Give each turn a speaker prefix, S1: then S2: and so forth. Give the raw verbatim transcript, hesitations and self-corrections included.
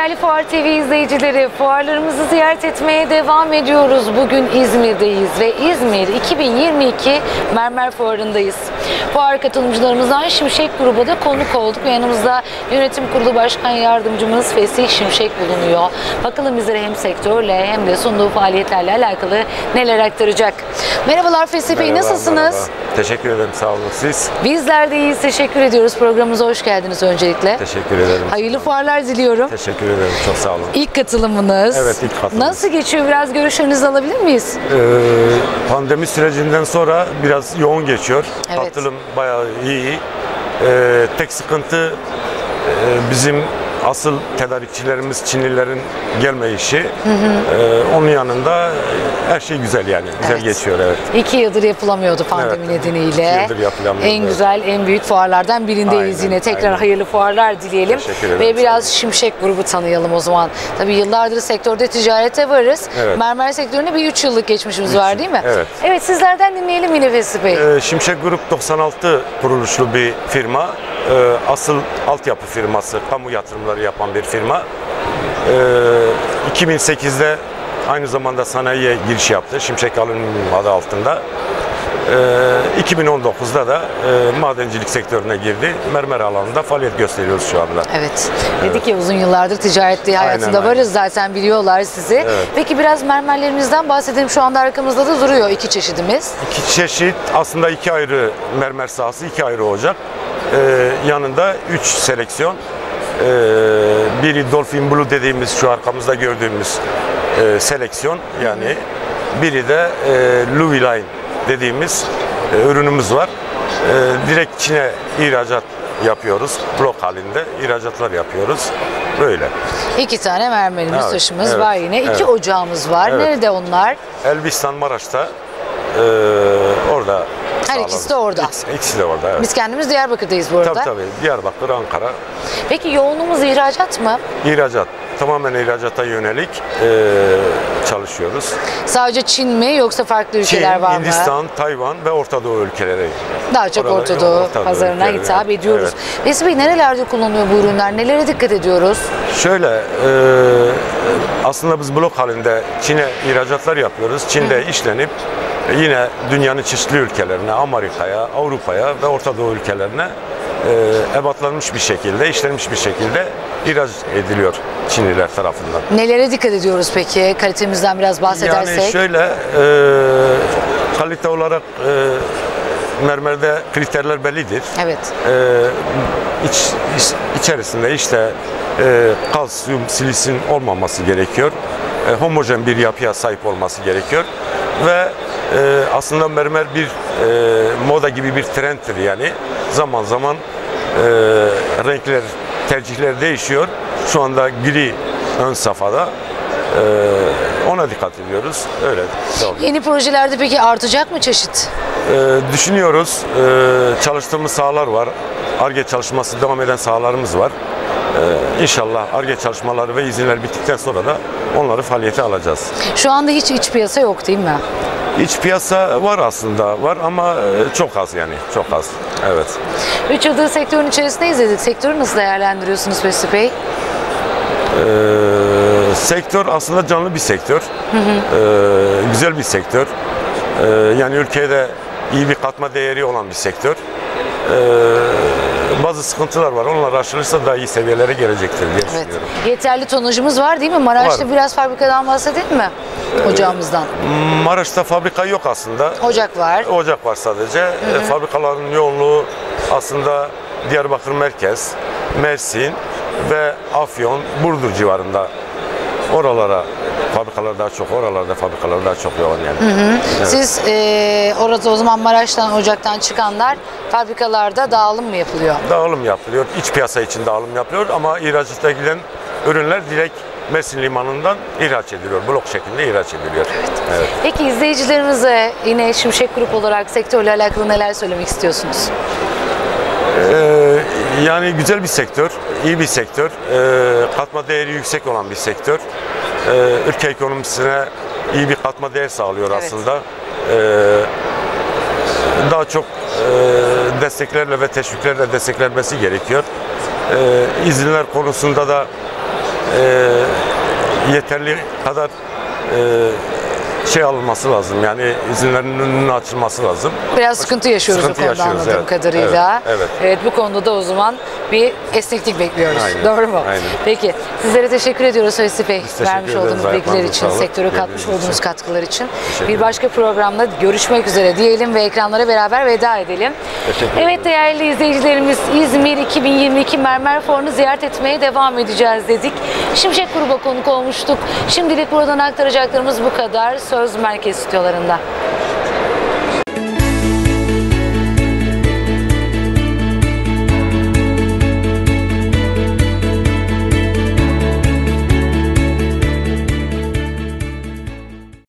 S1: Değerli Fuar T V izleyicileri, fuarlarımızı ziyaret etmeye devam ediyoruz. Bugün İzmir'deyiz ve İzmir iki bin yirmi iki Mermer Fuarı'ndayız. Fuar katılımcılarımızdan Şimşek Grubu'na da konuk olduk ve yanımızda Yönetim Kurulu Başkan Yardımcımız Fesih Şimşek bulunuyor. Bakalım bizlere hem sektörle hem de sunduğu faaliyetlerle alakalı neler aktaracak. Merhabalar Fesih Bey,
S2: Merhaba,
S1: nasılsınız?
S2: Merhaba. Teşekkür ederim, sağ olun. Siz?
S1: Bizler de iyiyiz, teşekkür ediyoruz. Programımıza hoş geldiniz öncelikle.
S2: Teşekkür ederim.
S1: Hayırlı fuarlar diliyorum.
S2: Teşekkür ederim, çok sağ olun.
S1: İlk katılımınız.
S2: Evet, ilk katılım.
S1: Nasıl geçiyor? Biraz görüşlerinizi alabilir miyiz?
S2: Ee, pandemi sürecinden sonra biraz yoğun geçiyor.
S1: Evet.
S2: Katılım bayağı iyi. Ee, tek sıkıntı e, bizim asıl tedarikçilerimiz Çinlilerin gelmeyişi. Hı hı. Ee, onun yanında her şey güzel yani. Güzel
S1: Evet.
S2: geçiyor, evet.
S1: İki yıldır yapılamıyordu pandemi
S2: Evet,
S1: nedeniyle.
S2: iki yıldır yapılamıyordu,
S1: En
S2: evet.
S1: güzel, en büyük fuarlardan birindeyiz
S2: Aynen,
S1: yine. Tekrar
S2: aynen.
S1: hayırlı fuarlar dileyelim.
S2: Teşekkür ederim,
S1: Ve biraz
S2: sağ
S1: Şimşek Grubu tanıyalım o zaman. Tabii yıllardır sektörde ticarete varız.
S2: Evet.
S1: Mermer sektöründe bir üç yıllık geçmişimiz var değil mi?
S2: Evet.
S1: Evet, sizlerden dinleyelim yine Fesih Bey.
S2: Ee, Şimşek Grup doksan altı kuruluşlu bir firma. Ee, asıl altyapı firması, kamu yatırımları yapan bir firma. Ee, iki bin sekizde aynı zamanda sanayiye giriş yaptı. Şimşek Alüminyum adı altında. Ee, iki bin on dokuzda da e, madencilik sektörüne girdi. Mermer alanında faaliyet gösteriyoruz şu anda.
S1: Evet. Dedik ya uzun yıllardır ticaretli hayatında
S2: aynen.
S1: varız, zaten biliyorlar sizi.
S2: Evet.
S1: Peki biraz mermerlerimizden bahsedelim. Şu anda arkamızda da duruyor iki çeşidimiz.
S2: İki çeşit, aslında iki ayrı mermer sahası, iki ayrı ocak. Ee, yanında üç seleksiyon. Ee, biri Dolphin Blue dediğimiz şu arkamızda gördüğümüz e, seleksiyon yani. Biri de e, Louis Line dediğimiz e, ürünümüz var. E, direkt Çin'e ihracat yapıyoruz. Blok halinde ihracatlar yapıyoruz. Böyle.
S1: İki tane mermerimiz,
S2: Evet,
S1: taşımız
S2: evet,
S1: var yine. İki
S2: evet.
S1: ocağımız var.
S2: Evet.
S1: Nerede onlar?
S2: Elbistan Maraş'ta e, orada.
S1: Her ikisi de orada.
S2: İkisi, ikisi de orada, evet.
S1: Biz kendimiz Diyarbakır'dayız bu arada.
S2: Tabii tabii. Diyarbakır, Ankara.
S1: Peki yoğunluğumuz ihracat mı?
S2: İhracat. Tamamen ihracata yönelik e, çalışıyoruz.
S1: Sadece Çin mi yoksa farklı ülkeler
S2: Çin,
S1: var mı?
S2: Hindistan, Tayvan ve Orta Doğu ülkeleri.
S1: Daha çok
S2: Oralar-
S1: Orta Doğu
S2: Orta Doğu
S1: pazarına
S2: ülkeleri,
S1: hitap
S2: evet.
S1: ediyoruz.
S2: Evet.
S1: Fesih Bey, nerelerde kullanılıyor bu ürünler? Nelere dikkat ediyoruz?
S2: Şöyle, e, aslında biz blok halinde Çin'e ihracatlar yapıyoruz. Çin'de Hı. işlenip e, yine dünyanın çeşitli ülkelerine, Amerika'ya, Avrupa'ya ve Orta Doğu ülkelerine e, ebatlanmış bir şekilde, işlenmiş bir şekilde ihraç ediliyor Çinliler tarafından.
S1: Nelere dikkat ediyoruz peki? Kalitemizden biraz bahsedersek.
S2: Yani şöyle, e, kalite olarak e, mermerde kriterler bellidir.
S1: Evet.
S2: E, iç, iç, içerisinde işte e, kalsiyum, silisin olmaması gerekiyor. E, homojen bir yapıya sahip olması gerekiyor. Ve e, aslında mermer bir e, moda gibi bir trendtir yani. Zaman zaman e, renkler, tercihler değişiyor. Şu anda gri ön safhada. Ee, ona dikkat ediyoruz. Öyle. Doğru.
S1: Yeni projelerde peki artacak mı çeşit?
S2: Ee, düşünüyoruz. Ee, çalıştığımız sahalar var. Ar-Ge çalışması devam eden sahalarımız var. Ee, İnşallah Ar-Ge çalışmaları ve izinler bittikten sonra da onları faaliyete alacağız.
S1: Şu anda hiç iç piyasa yok değil mi?
S2: İç piyasa var aslında. Var ama çok az yani. Çok az. Evet.
S1: üç yıldır sektörün içerisinde izledik. Sektörü nasıl değerlendiriyorsunuz Fesih Bey?
S2: Ee, sektör aslında canlı bir sektör. Hı hı. Ee, güzel bir sektör. Ee, yani ülkede iyi bir katma değeri olan bir sektör. Ee, bazı sıkıntılar var. Onlar aşılırsa daha iyi seviyelere gelecektir diye
S1: Evet.
S2: düşünüyorum.
S1: Yeterli tonajımız var değil mi? Maraş'ta
S2: Var.
S1: biraz fabrikadan bahsedelim mi? Ocağımızdan.
S2: Maraş'ta fabrika yok aslında.
S1: Ocak var.
S2: Ocak var sadece. Hı hı. Fabrikaların yoğunluğu aslında Diyarbakır merkez, Mersin ve Afyon, Burdur civarında. Oralara fabrikalar daha çok, oralarda fabrikalar daha çok yoğun yani. Hı hı. Evet.
S1: Siz e, orada o zaman Maraş'tan, Ocak'tan çıkanlar fabrikalarda dağılım mı yapılıyor?
S2: Dağılım yapılıyor. İç piyasa için dağılım yapılıyor ama ihracata giden ürünler direkt Mersin limanından ihraç ediliyor. Blok şeklinde ihraç ediliyor.
S1: Evet.
S2: Evet.
S1: Peki izleyicilerimize yine Şimşek Grup olarak sektörle alakalı neler söylemek istiyorsunuz?
S2: Ee, yani güzel bir sektör, iyi bir sektör, ee, katma değeri yüksek olan bir sektör. Ee, ülke ekonomisine iyi bir katma değer sağlıyor
S1: Evet.
S2: aslında. Ee, daha çok e, desteklerle ve teşviklerle desteklenmesi gerekiyor. E, izinler konusunda da e, yeterli kadar e, şey alınması lazım. Yani izinlerin önünün açılması lazım.
S1: Biraz sıkıntı yaşıyoruz
S2: Sıkıntı
S1: o konuda
S2: yaşıyoruz,
S1: anladığım
S2: evet.
S1: kadarıyla.
S2: Evet, evet.
S1: Evet, bu konuda da o zaman bir esneklik bekliyoruz.
S2: Aynen,
S1: Doğru mu?
S2: aynen.
S1: Peki sizlere teşekkür ediyoruz Hulusi Bey.
S2: teşekkür
S1: Vermiş
S2: ederiz.
S1: olduğunuz
S2: Ayaklarınıza
S1: bilgiler için,
S2: sağlık.
S1: sektöre katmış
S2: Geldiğiniz
S1: olduğunuz
S2: için.
S1: katkılar için.
S2: Teşekkür
S1: Bir başka programda görüşmek üzere diyelim ve ekranlara beraber veda edelim.
S2: Teşekkür
S1: Evet
S2: ederim.
S1: değerli izleyicilerimiz, İzmir iki bin yirmi iki Mermer Fuarı'nı ziyaret etmeye devam edeceğiz dedik. Şimşek Gruba konuk olmuştuk. Şimdilik buradan aktaracaklarımız bu kadar. Söz merkez stüdyolarında.